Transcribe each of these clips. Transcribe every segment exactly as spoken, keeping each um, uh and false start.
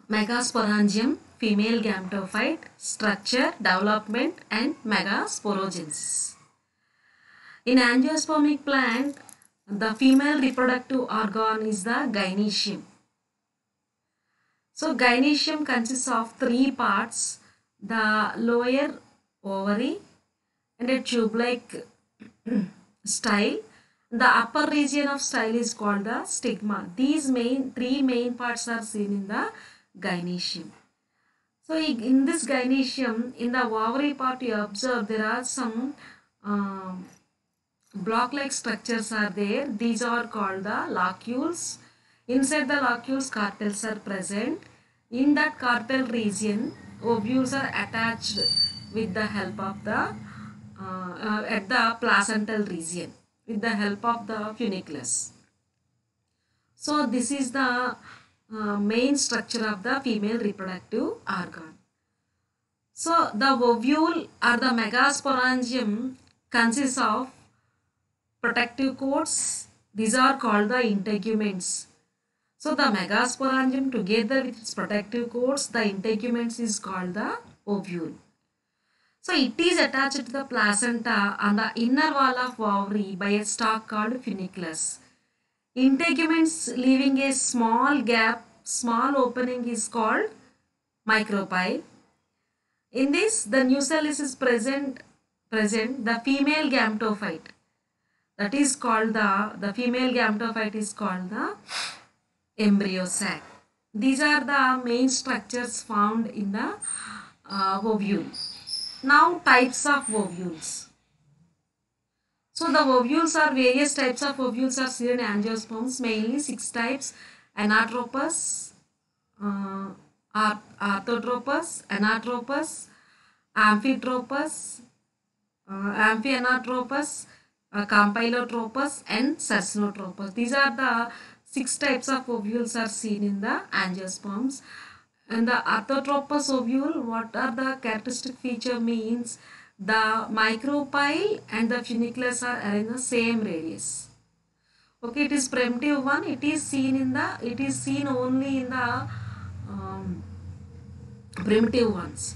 megasporangium, female gametophyte, structure, development and megasporogenesis. In angiospermic plant, the female reproductive organ is the gynoecium. So gynoecium consists of three parts: the lower ovary and a tube-like style. The upper region of style is called the stigma. These main three main parts are seen in the gynoecium. So in this gynoecium, in the ovary part, you observe there are some um, block-like structures are there. These are called the locules. Inside the locules, carpels are present. In that carpel region, ovules are attached with the help of the uh, uh, at the placental region with the help of the funiculus. So this is the uh, main structure of the female reproductive organ. So the ovule or the megasporangium consists of protective coats. These are called the integuments. So the megasporangium together with its protective coats, the integuments, is called the ovule. So it is attached to the placenta on the inner wall of ovary by a stalk called funiculus. Integuments leaving a small gap, small opening, is called micropyle. In this, the nucellus is present, present the female gametophyte. That is called the, the female gametophyte is called the embryo sac. These are the main structures found in the uh, ovule. Now types of ovules. So the ovules are various types of ovules are seen in angiosperms, mainly six types: anatropous, uh, orthotropous, anatropous, amphitropous, uh, amphianatropous, uh, campylotropous and cercinotropous. These are the six types of ovules are seen in the angiosperms. And the orthotropous ovule, what are the characteristic feature means the micropyle and the funiculus are arranged the same radius. Okay, it is primitive one. It is seen in the it is seen only in the um, primitive ones.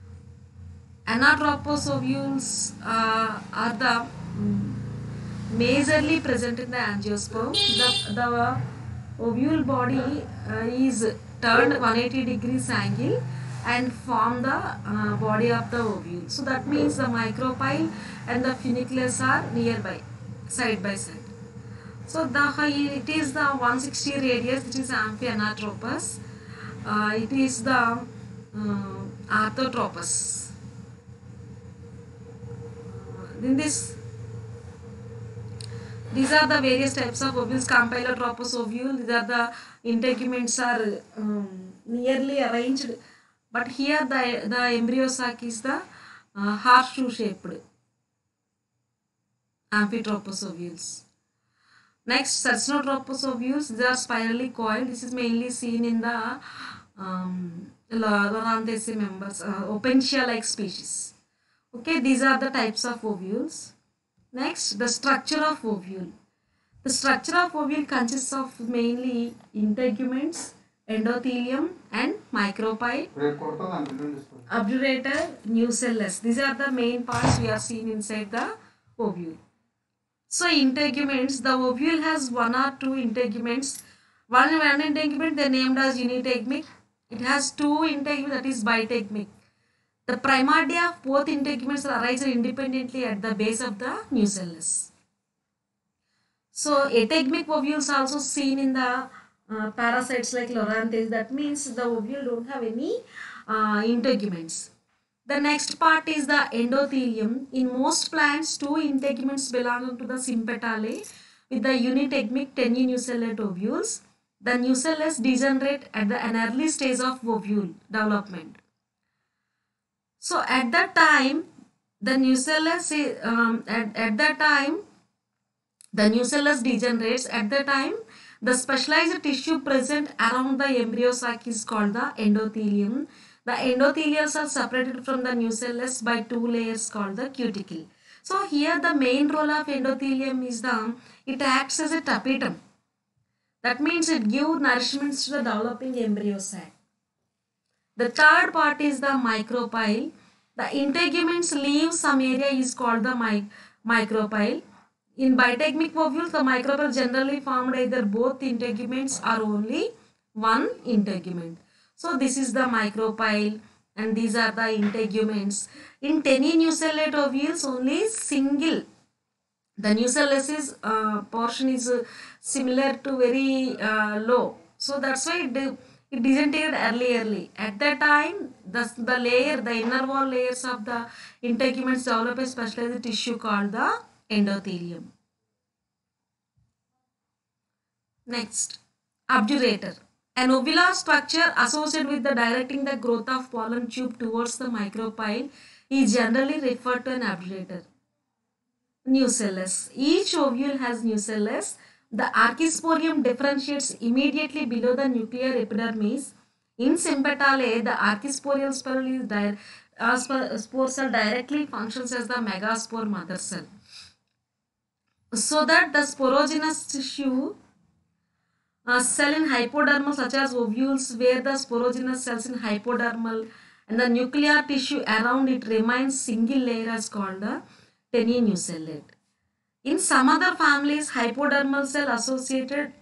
Anatropous ovules uh, are the um, majorly present in the angiosperm. The, the ovule body uh, is turned one hundred eighty degrees angle and form the uh, body of the ovule. So that means the micropyle and the funiculus are nearby, side by side. So the it is the one hundred sixty radius, which is amphianatropous. Uh, it is the uh, orthotropous. Uh, in this These are the various types of ovules. Campylotropous ovule. These are the integuments are um, nearly arranged, but here the the embryo sac is the uh, horseshoe shaped. Amphitropous ovules. Next, cercinotropous ovules. They are spirally coiled. This is mainly seen in the um, Loranthaceae members, uh, Opentia-like species. Okay, these are the types of ovules. Next, the structure of ovule. The structure of ovule consists of mainly integuments, endothelium and micropyle, obturator, nucellus. These are the main parts we are seeing inside the ovule. So integuments, the ovule has one or two integuments. One, one integument they named as unitegmic. It has two integuments, that is bitegmic. The primordia of both integuments arise independently at the base of the nucellus. So ategmic ovules also seen in the uh, parasites like Loranthaceae. That means the ovule don't have any uh, integuments. The next part is the endothelium. In most plants, two integuments belong to the sympetalae with the unitegmic tenunucellate ovules. The nucellus degenerate at the, an early stage of ovule development. So at that time, the nucellus is, um, at, at that time, the nucellus degenerates. At the time, the specialized tissue present around the embryo sac is called the endothelium. The endothelials are separated from the nucellus by two layers called the cuticle. So here the main role of endothelium is the, it acts as a tapetum. That means it gives nourishment to the developing embryo sac. The third part is the micropyle. The integuments leave some area is called the mi micropyle. In bitegmic ovules, the micropyle generally formed either both integuments or only one integument. So this is the micropyle and these are the integuments. In teninucellate ovules, only single. The nucellus is uh, portion is uh, similar to very uh, low. So that's why it, it disintegrated early early. At that time, the, the layer, the inner wall layers of the integuments develop a specialized tissue called the endothelium. Next, obturator. An ovular structure associated with the directing the growth of pollen tube towards the micropyle is generally referred to an obturator. Nucellus. Each ovule has nucellus. The archisporium differentiates immediately below the nuclear epidermis. In Sympetale, the archisporial spiral is di uh, spore cell directly functions as the megaspore mother cell. So that the sporogenous tissue uh, cell in hypodermal such as ovules where the sporogenous cells in hypodermal and the nuclear tissue around it remains single layer as called the teninucellate. In some other families, hypodermal cell associated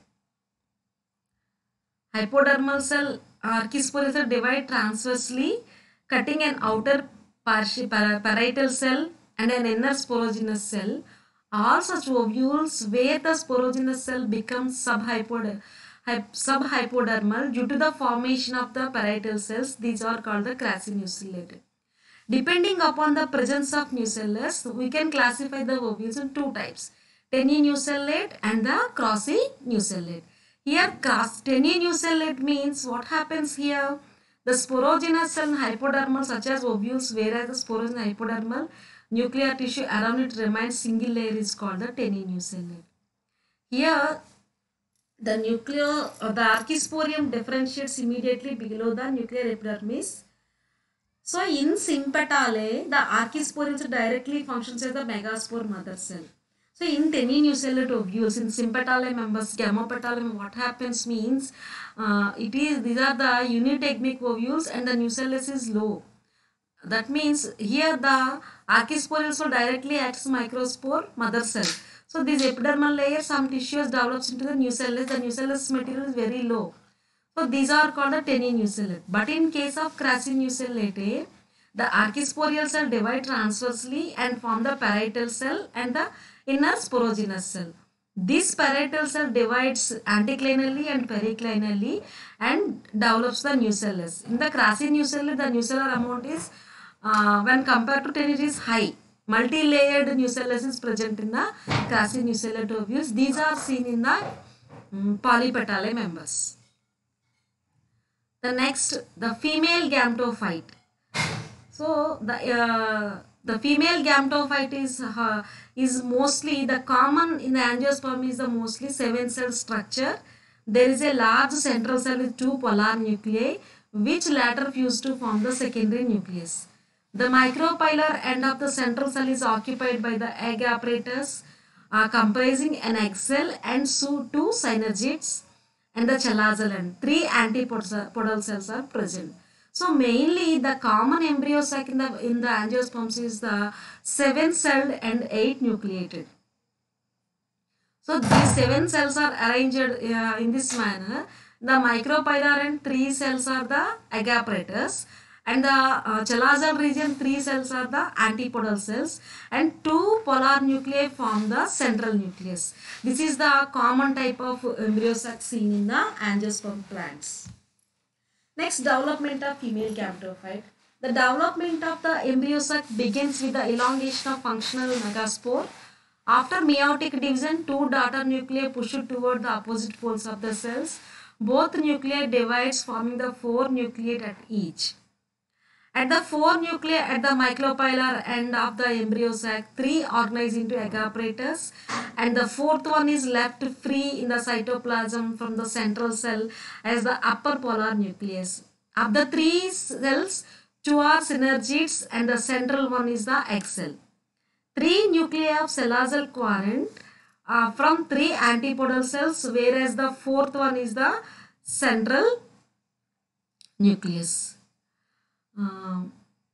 hypodermal cell archisporial cell divide transversely, cutting an outer parietal cell and an inner sporogenous cell. All such ovules where the sporogenous cell becomes subhypodermal subhypodermal due to the formation of the parietal cells. These are called the crassinucellate. Depending upon the presence of nucellus, we can classify the ovules in two types, teninucellate and the crossinucellate. Here, cross teninucellate means what happens here? The sporogenous cell in hypodermal such as ovules, whereas the sporogenous hypodermal nuclear tissue around it remains single layer is called the teninucellate. Here, the nuclear, uh, the archisporium differentiates immediately below the nuclear epidermis. So in Sympetale, the archisporial cell directly functions as the megaspore mother cell. So in teninucellate ovules, in Sympetale members, Gamopetale, what happens means, uh, it is these are the unitegmic ovules and the nucellus is low. That means here the archisporial cell directly acts as microspore mother cell. So this epidermal layer, some tissues develops into the nucellus. The nucellus material is very low. So these are called the teninucellate. But in case of crassinucellate, the archisporial cell divide transversely and form the parietal cell and the inner sporogenous cell. This parietal cell divides anticlinally and periclinally and develops the nucellus. In the crassinucellate, the nucellar amount is uh, when compared to teni, it is high. Multi-layered nucellus is present in the crassinucellate ovules. These are seen in the um, polypetale members. The next, the female gametophyte. So the uh, the female gametophyte is uh, is mostly the common in the angiosperm is the mostly seven cell structure. There is a large central cell with two polar nuclei, which latter fuse to form the secondary nucleus. The micropylar end of the central cell is occupied by the egg apparatus, uh, comprising an egg cell and two synergids, and the chalazal end. Three antipodal cells are present. So mainly the common embryo sac in the in the angiosperms is the seven celled and eight nucleated. So these seven cells are arranged uh, in this manner. The micropylar and three cells are the egg apparatus, and the uh, chalazal region three cells are the antipodal cells, and two polar nuclei form the central nucleus. This is the common type of embryo sac seen in the angiosperm plants. Next, development of female gametophyte. The development of the embryo sac begins with the elongation of functional megaspore. After meiotic division, two daughter nuclei push toward the opposite poles of the cells. Both nuclei divides, forming the four nucleate at each. At the four nuclei at the micropylar end of the embryo sac, three organize into egg apparatus, and the fourth one is left free in the cytoplasm from the central cell as the upper polar nucleus. Of the three cells, two are synergids and the central one is the egg cell. Three nuclei of chalazal quarant uh, from three antipodal cells, whereas the fourth one is the central nucleus. Uh,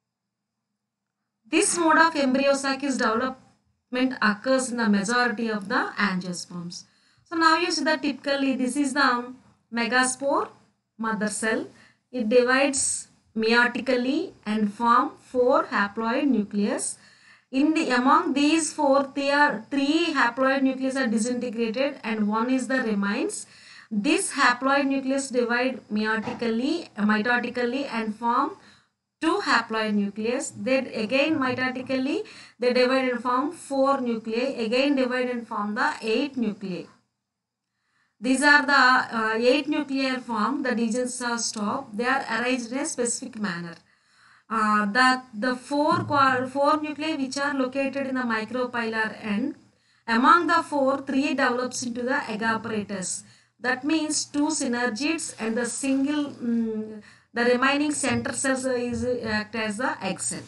this mode of embryo sac is development occurs in the majority of the angiosperms. So now you see that typically this is the megaspore mother cell. It divides meiotically and form four haploid nucleus. In the among these four, there three haploid nucleus are disintegrated and one is the remains. This haploid nucleus divide meiotically, mitotically and form two haploid nucleus. Then again mitotically they divide and form four nuclei. Again divide and form the eight nuclei. These are the uh, eight nuclear form. The digits are stopped. They are arranged in a specific manner. Uh, the, the four, four nuclei which are located in the micropylar end, among the four, three develops into the agapparatus. That means two synergids and the single, um, the remaining center cells is act as the egg cell.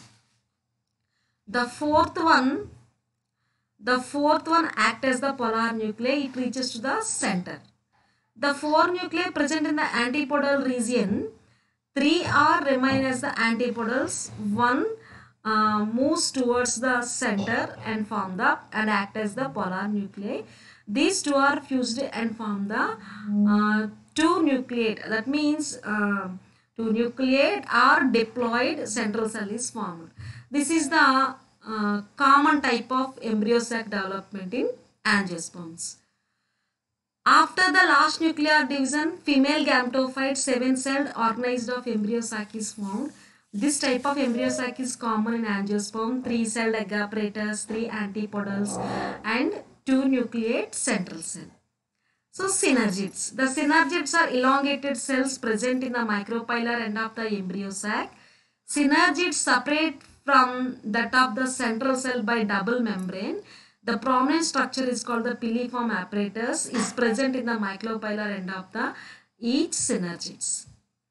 The fourth one, the fourth one act as the polar nuclei. It reaches to the center. The four nuclei present in the antipodal region, three are remain as the antipodals. One uh, moves towards the center and form the and act as the polar nuclei. These two are fused and form the uh, two nucleate. That means uh, two nucleate are diploid central cell is formed. This is the uh, common type of embryo sac development in angiosperms. After the last nuclear division, female gametophyte seven-celled organized of embryo sac is formed. This type of embryo sac is common in angiosperm, three-celled agapparatus, three antipodals and two nucleate central cell. So synergids. The synergids are elongated cells present in the micropylar end of the embryo sac. Synergids separate from that of the central cell by double membrane. The prominent structure is called the piliform apparatus, is present in the micropylar end of the each synergids.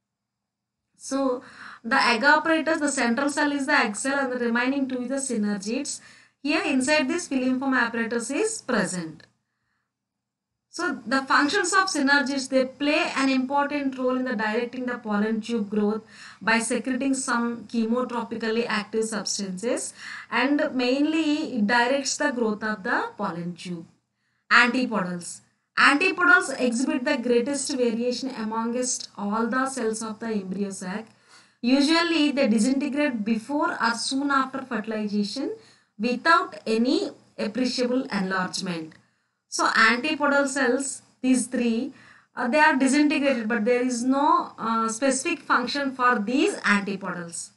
So the agapparatus, the central cell is the egg cell and the remaining two is the synergids. Here inside this piliform apparatus is present. So the functions of synergids, they play an important role in the directing the pollen tube growth by secreting some chemotropically active substances, and mainly it directs the growth of the pollen tube. Antipodals. Antipodals exhibit the greatest variation amongst all the cells of the embryo sac. Usually they disintegrate before or soon after fertilization without any appreciable enlargement. So antipodal cells, these three, uh, they are disintegrated, but there is no uh, specific function for these antipodals.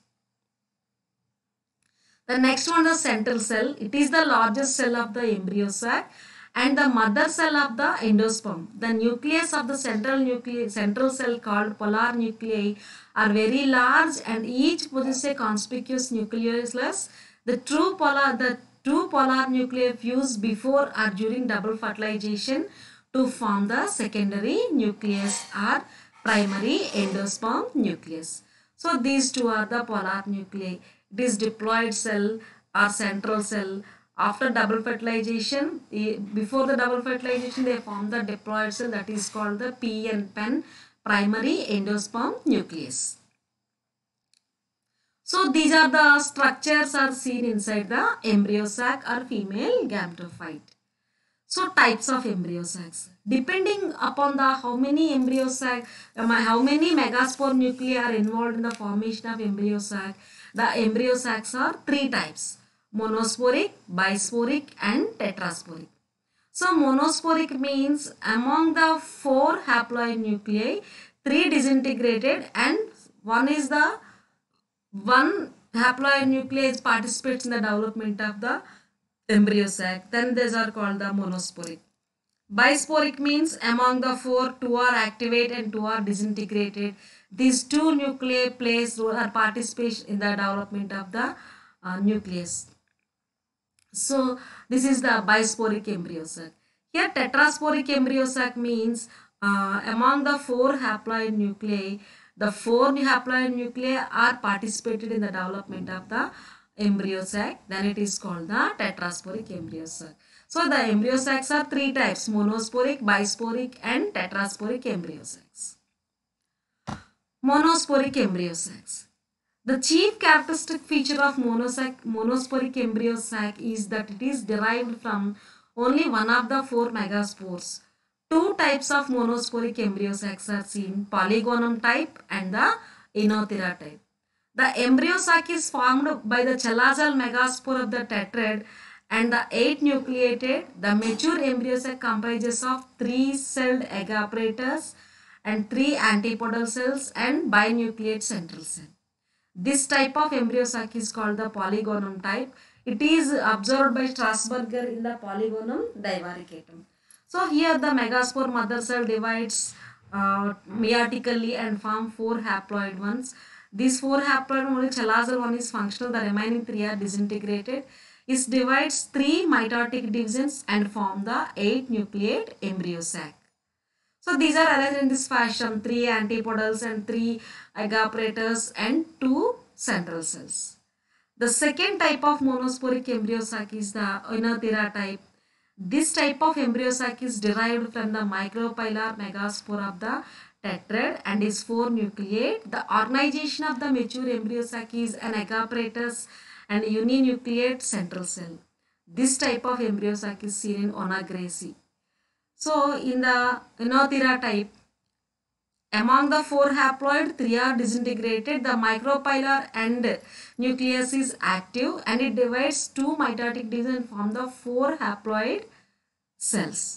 The next one is the central cell. It is the largest cell of the embryo sac and the mother cell of the endosperm. The nucleus of the central nucleus, central cell called polar nuclei are very large and each possesses a conspicuous nucleus. The true polar, the two polar nuclei fuse before or during double fertilization to form the secondary nucleus or primary endosperm nucleus. So these two are the polar nuclei. It is diploid cell or central cell. After double fertilization, before the double fertilization, they form the diploid cell, that is called the P N P E N, primary endosperm nucleus. So these are the structures are seen inside the embryo sac or female gametophyte. So types of embryo sacs. Depending upon the how many embryo sac, um, how many megaspore nuclei are involved in the formation of embryo sac, the embryo sacs are three types: monosporic, bisporic and tetrasporic. So monosporic means among the four haploid nuclei, three disintegrated and one is the one haploid nucleus participates in the development of the embryo sac. Then these are called the monosporic. Bisporic means among the four, two are activated and two are disintegrated. These two nuclei plays role or participate in the development of the uh, nucleus. So this is the bisporic embryo sac. Here tetrasporic embryo sac means uh, among the four haploid nuclei, the four haploid nuclei are participated in the development of the embryo sac. Then it is called the tetrasporic embryo sac. So the embryo sacs are three types: monosporic, bisporic and tetrasporic embryo sacs. Monosporic embryo sacs. The chief characteristic feature of monosac, monosporic embryo sac is that it is derived from only one of the four megaspores. Two types of monosporic embryo sacs are seen, Polygonum type and the Inothera type. The embryo sac is formed by the chelazal megaspore of the tetrad and the eight nucleated. The mature embryo sac comprises of three celled egg apparatus and three antipodal cells and binucleate central cell. This type of embryo sac is called the Polygonum type. It is observed by Strasburger in the Polygonum divaricatum. So here the megaspore mother cell divides uh, meiotically and form four haploid ones. These four haploid, only chelazal one is functional, the remaining three are disintegrated. It divides three mitotic divisions and form the eight nucleate embryo sac. So these are arranged in this fashion, three antipodals and three egg apparatus and two central cells. The second type of monosporic embryo sac is the Inothera type. This type of embryo sac is derived from the micropylar megaspore of the tetrad and is four nucleate. The organization of the mature embryo sac is an egg apparatus and uninucleate central cell. This type of embryo sac is seen in Onagraceae. So in the Inothera type, among the four haploid, three are disintegrated. The micropylar and nucleus is active and it divides two mitotic divisions and form the four haploid cells.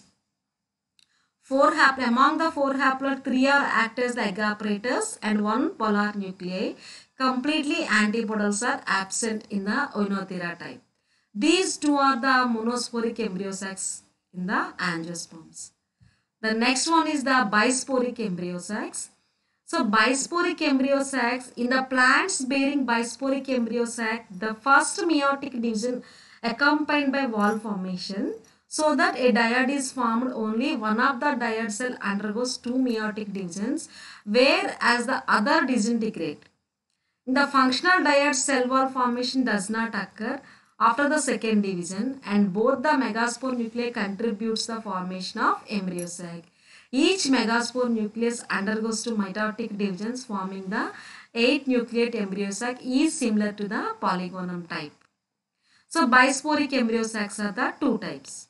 Four hap among the four haploid, three are act as the egg apparatus and one polar nuclei. Completely antipodals are absent in the Inothera type. These two are the monosporic embryo sacs in the angiosperms. The next one is the bisporic embryo sacs. So bisporic embryo sacs, in the plants bearing bisporic embryo sac, the first meiotic division accompanied by wall formation, so that a dyad is formed, only one of the dyad cell undergoes two meiotic divisions, whereas the other disintegrate. In the functional dyad, cell wall formation does not occur after the second division and both the megaspore nuclei contributes the formation of embryo sac. Each megaspore nucleus undergoes two mitotic divisions forming the eight nucleate embryo sac is similar to the Polygonum type. So bisporic embryo sacs are the two types.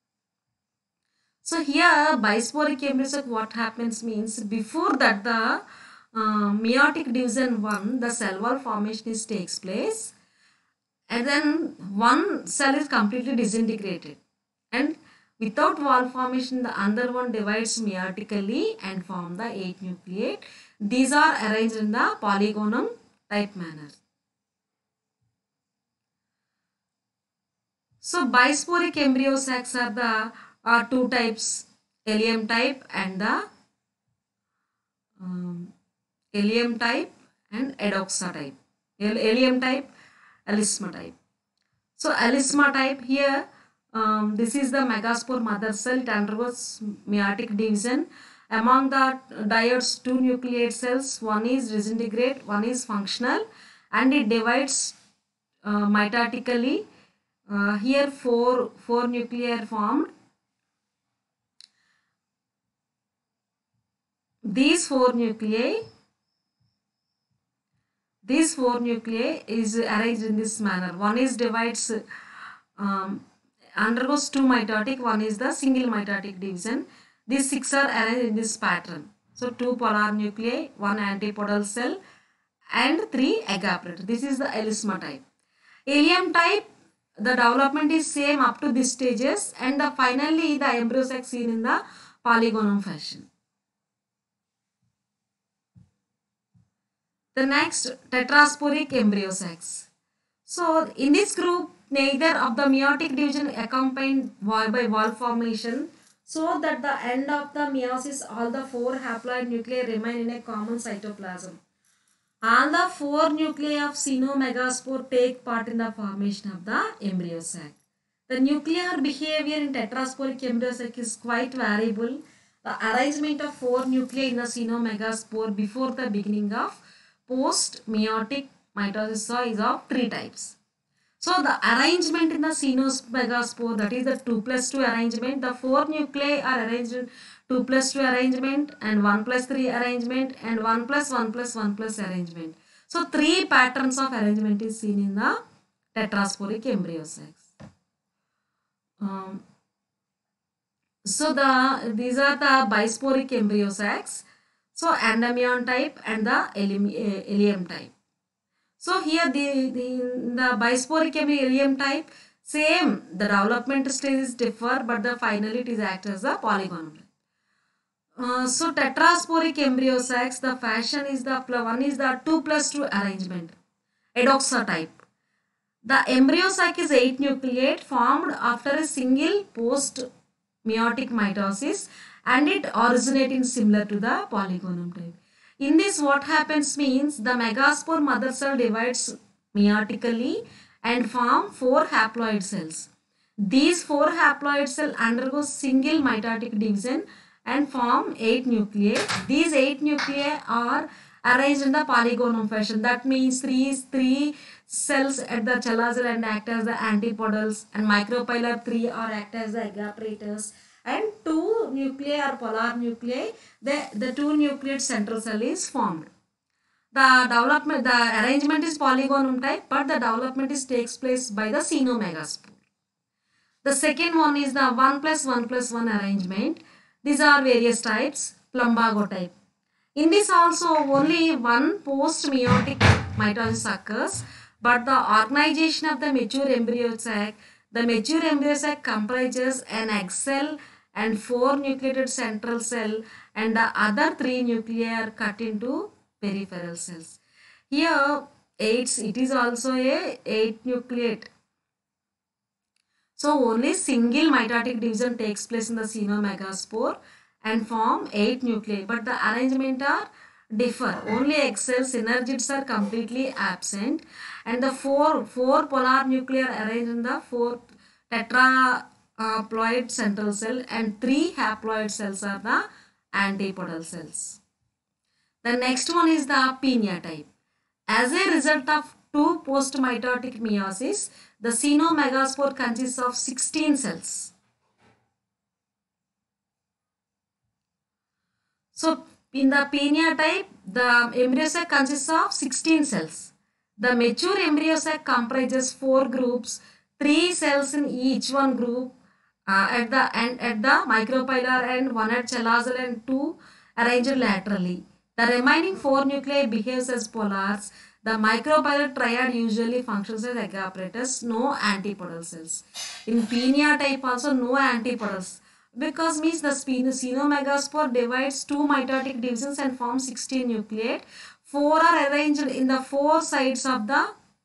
So here bisporic embryo sac, what happens means, before that the uh, meiotic division one, the cell wall formation is takes place. And then one cell is completely disintegrated and without wall formation the other one divides meiotically and form the eight nucleate. These are arranged in the Polygonum type manner. So bisporic embryo sacs are the are two types, Eliem type and the um, Eliem type and Edoxa type. Eliem type, Alisma type. So Alisma type, here um, this is the megaspore mother cell. It undergoes meiotic division. Among the dyads, two nucleate cells, one is disintegrate, one is functional, and it divides uh, mitotically. Uh, here four four nuclei are formed. These four nuclei These four nuclei is arranged in this manner. One is divides, um, undergoes two mitotic, one is the single mitotic division. These six are arranged in this pattern. So two polar nuclei, one antipodal cell and three egg apparatus. This is the Alisma type. Eliem type, the development is same up to these stages and the finally the embryo sac seen in the Polygonum fashion. The next, tetrasporic embryo sacs. So in this group, neither of the meiotic division accompanied by wall formation, so that the end of the meiosis all the four haploid nuclei remain in a common cytoplasm. All the four nuclei of cynomegaspore take part in the formation of the embryo sac. The nuclear behavior in tetrasporic embryo sac is quite variable. The arrangement of four nuclei in the cynomegaspore before the beginning of post-meiotic mitosis is of three types. So the arrangement in the cynomegaspore, that is the two plus two arrangement, the four nuclei are arranged in two plus two arrangement and one plus three arrangement and one plus one plus one plus arrangement. So three patterns of arrangement is seen in the tetrasporic embryo sacs. Um, so the these are the bisporic embryo sacs. So Andamyon type and the Ellium type. So here the, the, the bisporic elysium type, same, the development stages differ, but the finally it is act as the polygonal. Uh, so tetrasporic embryo sacs, the fashion is the one is the two plus two arrangement, Edoxa type. The embryo sac is eight nucleate formed after a single post meiotic mitosis, and it originating similar to the polygonum type. In this, what happens means the megaspore mother cell divides meiotically and form four haploid cells. These four haploid cells undergo single mitotic division and form eight nuclei. These eight nuclei are arranged in the polygonum fashion. That means three, three cells at the chelazal and act as the antipodals, and micropylar three are act as the agaperators, and two nuclei are polar nuclei. The, the two nucleate central cell is formed. The development, the arrangement is polygonum type, but the development is takes place by the cenomegaspore. The second one is the one plus one plus one arrangement. These are various types. Plumbago type. In this also only one post-meiotic mitosis occurs, but the organization of the mature embryo sac, the mature embryo sac comprises an egg cell and four nucleated central cell, and the other three nuclei are cut into peripheral cells. Here eight, it is also a eight nucleate. So only single mitotic division takes place in the cenomegaspore and form eight nuclei, but the arrangement are differ. Only egg cell synergids are completely absent, and the four four polar nuclei are arranged in the four tetraploid central cell, and three haploid cells are the antipodal cells. The next one is the Pinia type. As a result of two post-mitotic meiosis, the cenomegaspore consists of sixteen cells. So in the Pinia type, the embryo sac consists of sixteen cells. The mature embryo sac comprises four groups, three cells in each one group uh, at the and at the micropylar end, one at chelazal and two arranged laterally. The remaining four nuclei behaves as polars. The micropylar triad usually functions as egg apparatus, no antipodal cells. In Pinia type also no antipodals, because means the cenomegaspore divides two mitotic divisions and forms sixteen nucleate. Four are arranged in the four sides of the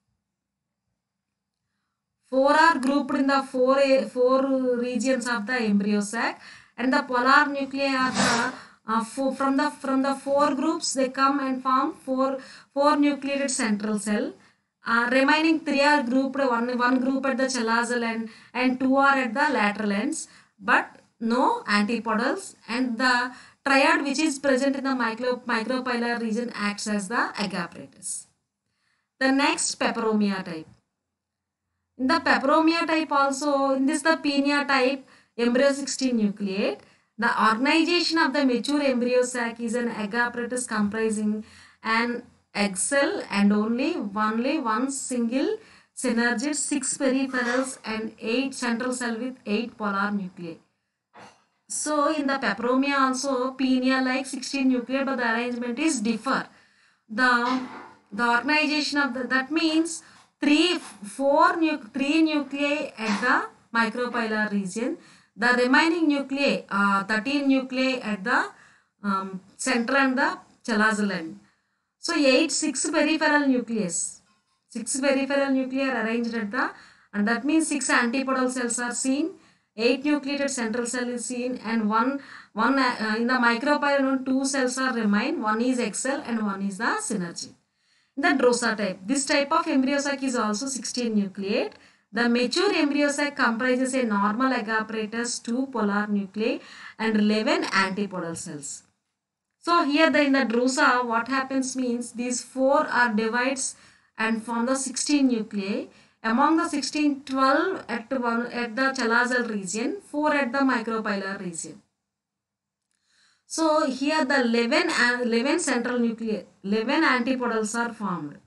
four are grouped in the four four regions of the embryo sac, and the polar nuclei are the Uh, four, from the from the four groups they come and form four four nucleated central cell. Uh, remaining three are grouped, one one group at the chelazal end and two are at the lateral ends, but no antipodals, and the triad which is present in the micro, micropylar region acts as the egg apparatus. The next peperomia type. In the peperomia type also, in this the Pinia type, embryo sixteen nucleate. The organization of the mature embryo sac is an egg apparatus comprising an egg cell and only only one single synergid, six peripherals and eight central cell with eight polar nuclei. So in the peperomia also Pinia like sixteen nuclei, but the arrangement is differ. The the organization of the, that means three four nu three nuclei at the micropylar region. The remaining nuclei, uh, thirteen nuclei at the um, central and the chelazal end. So eight, six peripheral nucleus. Six peripheral nuclei are arranged at the, and that means six antipodal cells are seen. Eight nucleated central cell is seen, and one one uh, in the micropylar two cells are remain. One is egg cell and one is the synergy. In the Drosa type, this type of embryo sac is also sixteen nucleate. The mature embryo sac comprises a normal egg apparatus, two polar nuclei and eleven antipodal cells. So here the, in the Drosa, what happens means these four are divides and form the sixteen nuclei. Among the sixteen, twelve at, one, at the chelazal region, four at the micropylar region. So here the eleven and eleven central nuclei, eleven antipodals are formed,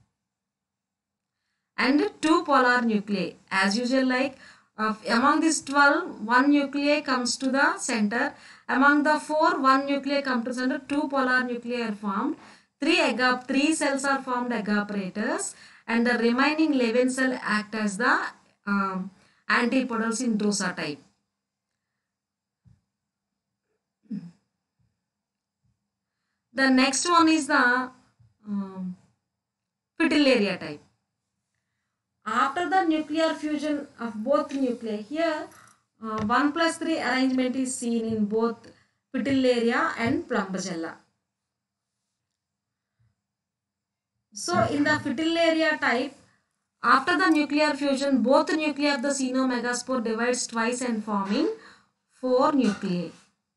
and two polar nuclei. As usual, like uh, among these twelve, one nuclei comes to the center. Among the four, one nuclei comes to center. Two polar nuclei are formed. Three agap three cells are formed agaperators, and the remaining eleven cell act as the um, antipodals in dosa type. The next one is the um, Fritillaria type. After the nuclear fusion of both nuclei, here uh, one plus three arrangement is seen in both Fritillaria and Plumbagella. So in the Fritillaria type, after the nuclear fusion, both nuclei of the Cenomegaspore divides twice and forming four nuclei.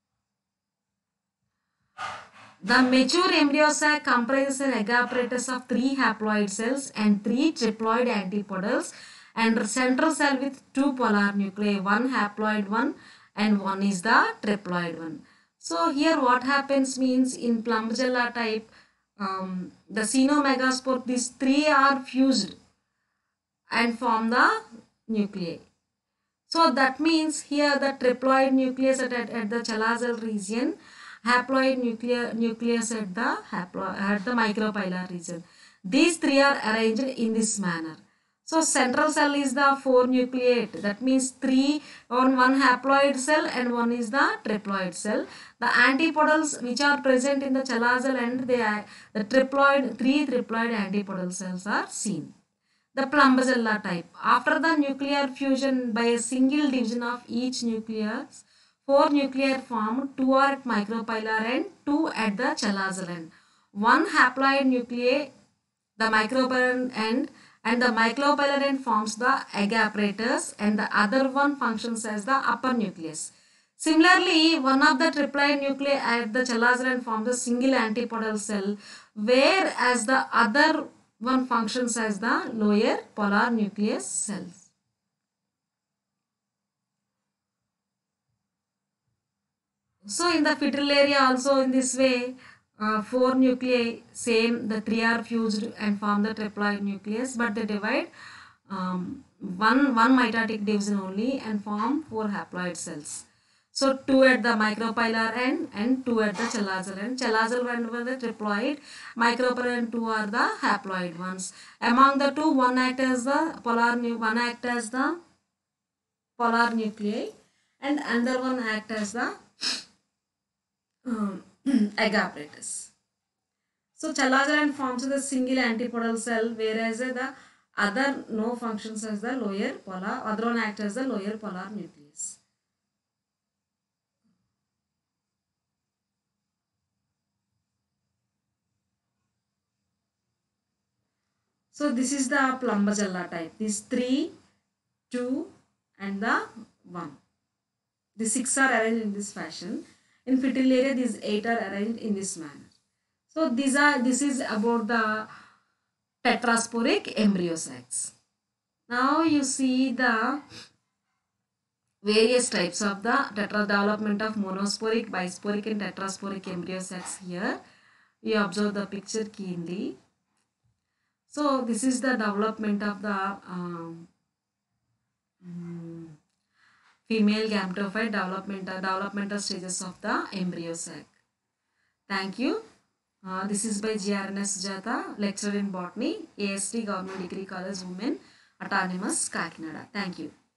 The mature embryo sac comprises an agapparatus of three haploid cells and three triploid antipodals, and central cell with two polar nuclei, one haploid one and one is the triploid one. So here what happens means in Plumbagella type, um, the Cenomegaspore, these three are fused and form the nuclei. So that means here the triploid nucleus at, at, at the chalazal region, haploid nuclear, nucleus at the haplo, at the micropylar region. These three are arranged in this manner. So central cell is the four nucleate. That means three on one haploid cell and one is the triploid cell. The antipodals which are present in the chalazal end, they are the triploid, three triploid antipodal cells are seen. The Plumbagella type. After the nuclear fusion by a single division of each nucleus, four nuclei are formed, two are at micropylar end, two at the chalazal end. One haploid nuclei, the micropylar end, and the micropylar end forms the agapparatus, and the other one functions as the upper nucleus. Similarly, one of the triploid nuclei at the chalazal end forms a single antipodal cell, whereas the other one functions as the lower polar nucleus cells. So in the Fritillaria also in this way, uh, four nuclei, same, the three are fused and form the triploid nucleus, but they divide um, one, one mitotic division only and form four haploid cells. So two at the micropylar end and two at the chalazal end. Chalazal end were the triploid, micropylar and two are the haploid ones. Among the two, one act as the polar, one act as the polar nuclei, and another one act as the um, agapparatus. So chalazal end forms the single antipodal cell, whereas the other no functions as the lower polar, other one act as the lower polar nucleus. So this is the Plumbagella type. These three, two and the one. The six are arranged in this fashion. In Fritillaria, these eight are arranged in this manner. So these are this is about the tetrasporic embryo sacs. Now you see the various types of the tetra development of monosporic, bisporic and tetrasporic embryo sacs here. You observe the picture keenly. So this is the development of the um, um, female gametophyte developmental developmental stages of the embryo sac. Thank you. Uh, this is by G R N S Sujata, lecturer in botany, A S T Government Degree College Women, Autonomous, Kakinada. Thank you.